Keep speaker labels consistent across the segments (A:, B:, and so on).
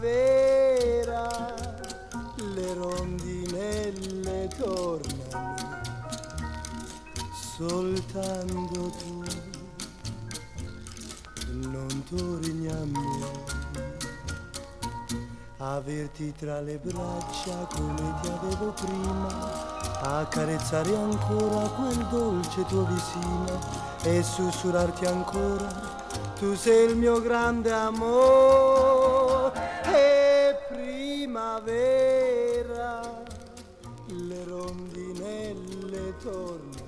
A: primavera, le rondinelle tornano, soltanto tu non torni a me. Averti tra le braccia come ti avevo prima, accarezzare ancora quel dolce tuo visino e sussurrarti ancora, tu sei il mio grande amore. E primavera, le rondinelle tornano,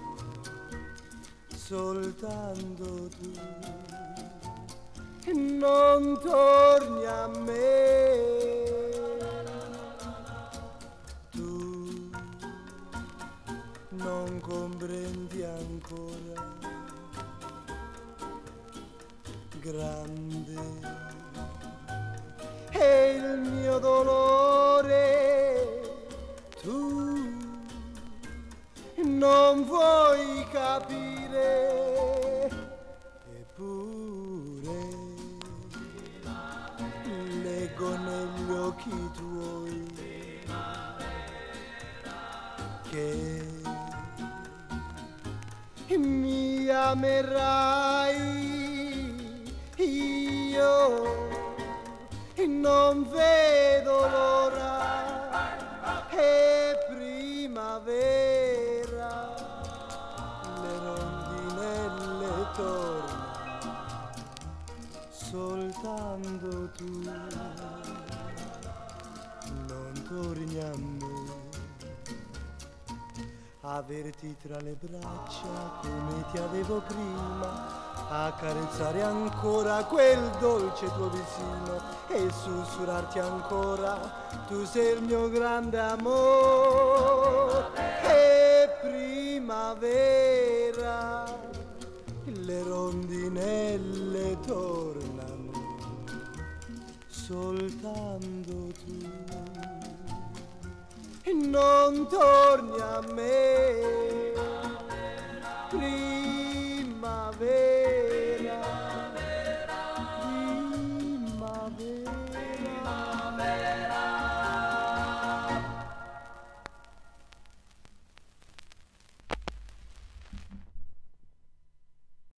A: soltanto tu non torni a me. Tu non comprendi ancora, grande è il mio dolore. Tu non vuoi capire, eppure leggo negli occhi tuoi che mi amerai. Io non vedo l'ora, è primavera, le rondinelle tornano, soltanto tu non torni a me. Averti tra le braccia come ti avevo prima, accarezzare ancora quel dolce tuo vicino e sussurrarti ancora, tu sei il mio grande amore. E primavera, le rondinelle tornano, soltanto tu non torni a me. Primavera.